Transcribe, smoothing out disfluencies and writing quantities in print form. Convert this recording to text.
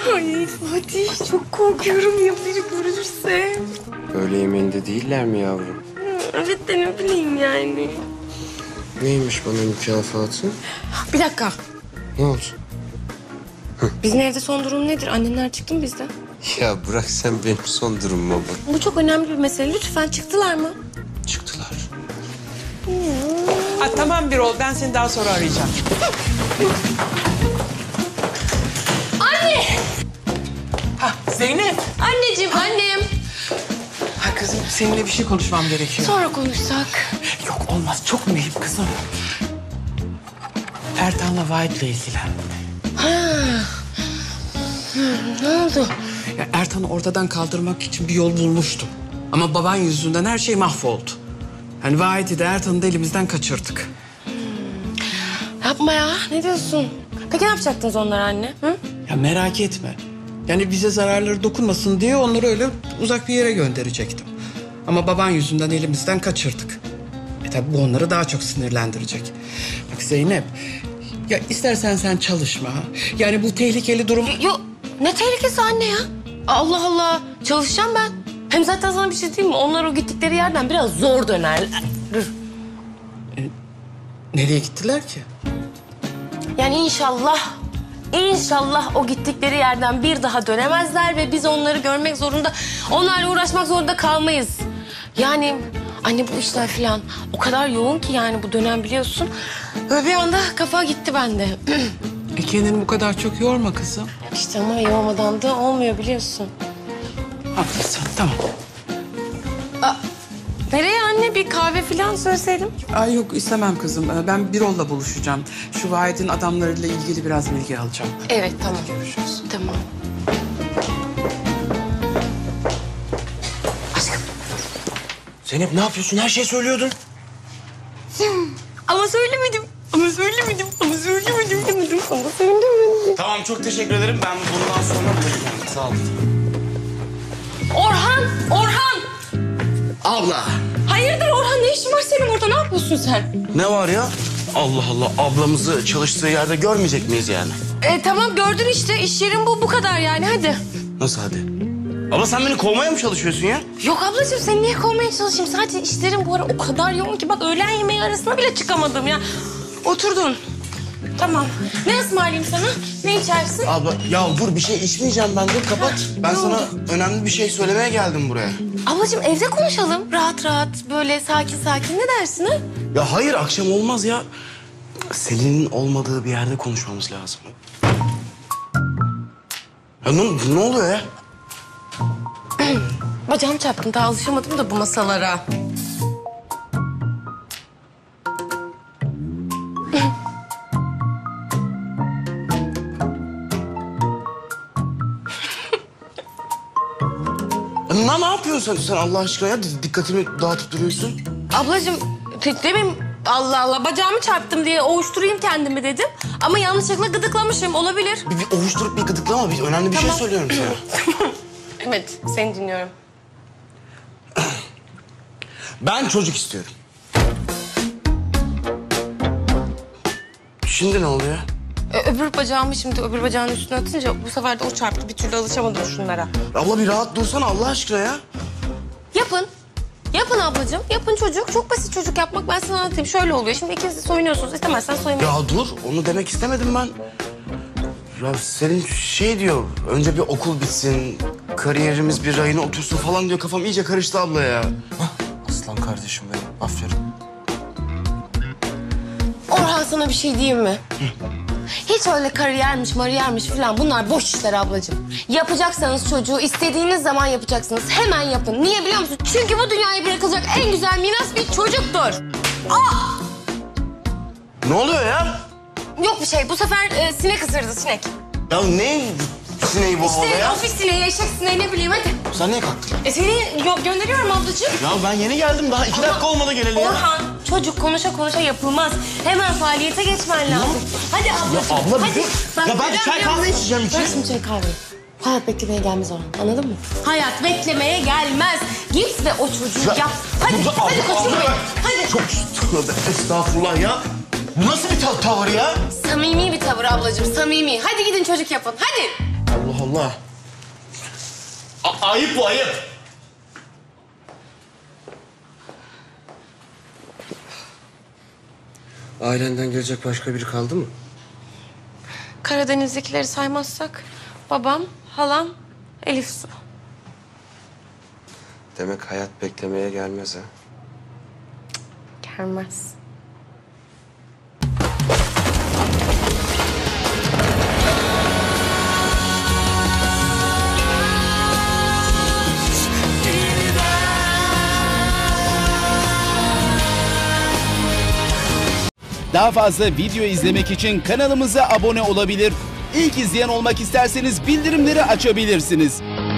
Ay Fatih çok korkuyorum ya biri görürse. Öğle yemeğinde değiller mi yavrum? Evet de ne bileyim yani. Neymiş bana mükafatı? Bir dakika. Ne oldu? Bizim evde son durum nedir? Annenler çıktı mı bizden? Ya bırak sen benim son durumuma bak. Bu çok önemli bir mesele. Lütfen çıktılar mı? Çıktılar. Ha, tamam Birol, ben seni daha sonra arayacağım. Anne! Ha, Zeynep. Anneciğim, annem. Ha kızım, seninle bir şey konuşmam gerekiyor. Sonra konuşsak. Yok olmaz, çok mühim kızım. Ertan'la Vahit'le ilgilendim. Ne oldu? Ya Ertan'ı ortadan kaldırmak için bir yol bulmuştum. Ama baban yüzünden her şey mahvoldu. Yani Vahit'i de Ertan'ı da elimizden kaçırdık. Yapma ya. Ne diyorsun? Peki ne yapacaktınız onlara anne? Hı? Ya merak etme. Yani bize zararları dokunmasın diye onları öyle uzak bir yere gönderecektim. Ama baban yüzünden elimizden kaçırdık. Tabii bu onları daha çok sinirlendirecek. Bak Zeynep, ya istersen sen çalışma. Yani bu tehlikeli durum... Yok. Ne tehlikesi anne ya? Allah Allah. Çalışacağım ben. Hem zaten sana bir şey diyeyim mi? Onlar o gittikleri yerden biraz zor dönerler. Nereye gittiler ki? Yani İnşallah o gittikleri yerden bir daha dönemezler ve biz onları görmek zorunda, onlarla uğraşmak zorunda kalmayız. Yani anne bu işler falan o kadar yoğun ki yani bu dönem biliyorsun. Böyle bir anda kafa gitti bende. Kendini bu kadar çok yorma kızım. İşte ama yormadan da olmuyor biliyorsun. Haklısın, tamam. Nereye anne? Bir kahve falan söyleseydim. Ay yok istemem kızım. Ben Birol'la buluşacağım. Şu Vahit'in adamlarıyla ilgili biraz bilgi alacağım. Evet tamam. Görüşürüz. Tamam. Zeynep ne yapıyorsun? Her şeyi söylüyordun. Ama söylemedim. Demedim. Tamam çok teşekkür ederim. Ben bundan sonra buradayım. Sağ ol. Orhan! Abla. Hayırdır Orhan? Ne işin var senin orada? Ne yapıyorsun sen? Ne var ya? Allah Allah ablamızı çalıştığı yerde görmeyecek miyiz yani? Tamam gördün işte. İş yerin bu kadar yani. Hadi. Nasıl hadi? Abla sen beni kovmaya mı çalışıyorsun ya? Yok ablacığım seni niye kovmaya çalışayım? Sadece işlerim bu ara o kadar yoğun ki bak öğlen yemeği arasına bile çıkamadım ya. Oturdun. Tamam. Ne ısmarlayayım sana? Ne içersin? Abla ya dur bir şey içmeyeceğim ben dur kapat. Ben ne sana oldu? önemli bir şey söylemeye geldim buraya. Ablacığım evde konuşalım. Rahat böyle sakin ne dersin ha? Ya hayır akşam olmaz ya. Selin'in olmadığı bir yerde konuşmamız lazım. Ya ne oluyor ya? Bacağım çarptım daha alışamadım da bu masalara. Ne yapıyorsun sen Allah aşkına ya? Dikkatimi dağıtıp duruyorsun. Ablacığım demeyeyim Allah Allah bacağımı çarptım diye ovuşturayım kendimi dedim. Ama yanlışlıkla gıdıklamışım olabilir. Bir ovuşturup bir gıdıklama. Önemli bir şey söylüyorum sana. Evet seni dinliyorum. Ben çocuk istiyorum. Şimdi ne oluyor? Öbür bacağımı şimdi öbür bacağının üstüne atınca bu sefer de o çarptı. Bir türlü alışamadım şunlara. Abla bir rahat dursana Allah aşkına ya. Yapın. Yapın ablacığım. Yapın çocuk. Çok basit çocuk yapmak. Ben sana anlatayım. Şöyle oluyor. Şimdi ikiniz de soyunuyorsunuz. İstemezsen soyunmayın. Ya dur onu demek istemedim ben. Ya senin şey diyor, önce bir okul bitsin, kariyerimiz bir rayına otursun falan diyor. Kafam iyice karıştı abla ya. Aslan kardeşim benim, aferin. Orhan sana bir şey diyeyim mi? Hiç öyle kariyermiş, mariyermiş falan bunlar boş işler ablacığım. Yapacaksanız çocuğu istediğiniz zaman yapacaksınız. Hemen yapın. Niye biliyor musun? Çünkü bu dünyaya bırakılacak en güzel miras bir çocuktur. Ne oluyor ya? Yok bir şey. Bu sefer sinek ısırdı sinek. Ya ne sineği bu havada İşte ya? ofis sineği, eşek sineği ne bileyim hadi. Sen niye kalktın? Seni gönderiyorum ablacığım. Ya ben yeni geldim daha 2 dakika olmadı geleli ya. Orhan, çocuk konuşa yapılmaz. Hemen faaliyete geçmen lazım. Hadi ablacığım. Ya abla bir hadi. dur. Bak, Ya ben çay kahve içeceğim Bırak için. şimdi çay kahve. Hayat beklemeye gelmez Orhan. Anladın mı? Hayat beklemeye gelmez. Git ve o çocuğu Ya, yap. Hadi, burada hadi abla, koçum abla, benim. Hadi. Çok tövbe estağfurullah ya. Bu nasıl bir tavır ya? Samimi bir tavır ablacığım, samimi. Hadi gidin çocuk yapın, hadi. Allah Allah. Ayıp bu, ayıp. Ailenden gelecek başka biri kaldı mı? Karadeniz'dekileri saymazsak babam, halam, Elif Su. Demek hayat beklemeye gelmez ha. Gelmez. Daha fazla video izlemek için kanalımıza abone olabilir. İlk izleyen olmak isterseniz bildirimleri açabilirsiniz.